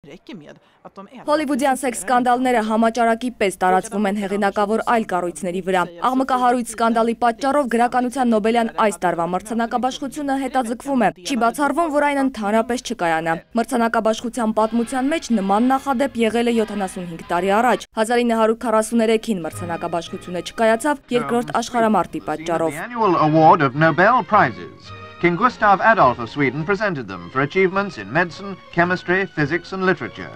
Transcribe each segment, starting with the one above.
Հոլիվուդյան սեքս սկանդալները համաճարակի պես տարածվում են հեղինակավոր այլ կառույցների վրա։ Աղմկահարույց սկանդալի պատճառով գրականության Նոբելյան այս տարվա մրցանակաբաշխությունը հետաձգվում է։ Չի բացառվում, որ այն ընդհանրապես չկայանա։ Մրցանակաբաշխության պատմության մեջ նման նախադեպ եղել է 75 տարի առաջ։ 1943-ին մրցանակաբաշխությունը չկայացավ երկրորդ աշխարհամարտի պատճառով։ King Gustav Adolf of Sweden presented them for achievements in medicine, chemistry, physics and literature.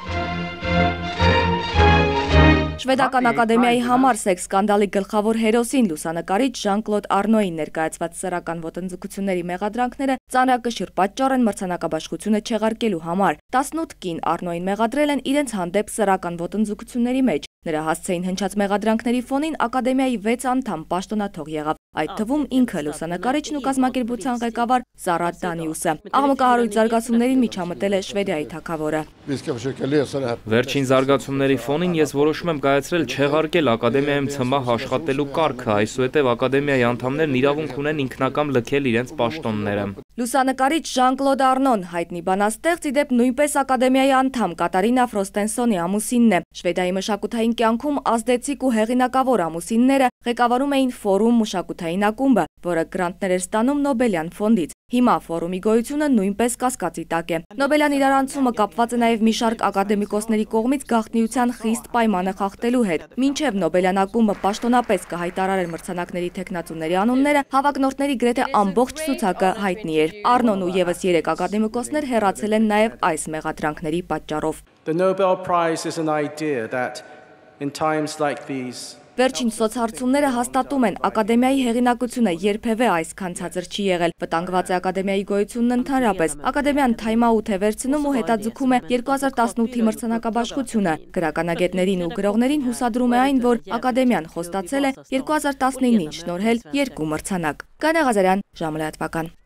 Շվեդական ակադեմիայի համար սեքս սկանդալի գլխավոր հերոսին լուսանկարիչ Ժան-Կլոդ Արնոյին ներկայացված սեռական ոտնձգությունների մեղադրանքները ծանրակշիռ պատճառ են մրցանակաբաշխությունը չեղարկելու համար։ 18 կին Արնոյին մեղադրել են իրենց հանդեպ սեռական ոտնձգությունների մեջ։ Նրա հասցեին հնչած մեղադրանքների ֆոնին ակադեմիայի 6 անդամ պաշտոնաթող եղավ, այդ թվում ինքը լուսանկարիչն ու կազմակերպության ղեկավար Սարա Դանիուսը։ Աղմկահարույց զարգացումներին միջամտել է Շվեդիայի թագավորը։ Վերջին զարգացումների ֆոնին ես որոշում եմ կայացրել չեղարկել ակադեմիայում ցմահ աշխատելու կարգը, այսուհետև ակադեմիայի անդամներն իրավունք ունեն ինքնակամ լքել իրենց պաշտոնները։ Լուսանկարիչ Ժան-Կլոդ Արնոն հայտնի բանաստեղծ իդեպ նույնպես ակադեմիայի անդամ Կատարինա Ֆրոստենսոնի ամուսինն է։ Շվեդիայի մշակութային կյանքում ազդեցիկ ու հեղինակավոր ամուսինները ղեկավարում էին Ֆորում մշակութային ակումբը, որը գրանտներ էր ստանում Նոբելյան ֆոնդից։ Հիմա Ֆորումի գոյությունը նույնպես կասկածի տակ է։ Նոբելյան իրարանցումը կապված է նաև մի շարք ակադեմիկոսների կողմից գաղտնիության խիստ պայմանը խախտելու հետ։ Մինչև Նոբելյան ակումբը պաշտոնապես կհայտարարեր մրցանակների թեկնածուների անունները, հավակնորդների գրեթե ամբողջ ցուցակը հայտնի էր։ Արնոն ու ևս 3 ակադեմիկոսներ հեռացել են նաև այս մեղադրանքների պատճառով։ Վերջին սոցհարցումները հաստատում են, ակադեմիայի հեղինակությունը երբևէ այսքան ցածր չի եղել։ Վտանգված է ակադեմիայի գոյությունն ընդհանրապես։ Ակադեմիան թայմաութ է վերցնում ու հետաձգում է 2018-ի մրցանակաբաշխությունը։ Գրականագետներին ու գրողներին հուսադրում է այն, որ ակադեմիան խոստացել է 2019-ին շնորհել 2 մրցանակ։ Կանա Ղազարյան, ժամը լրատվական։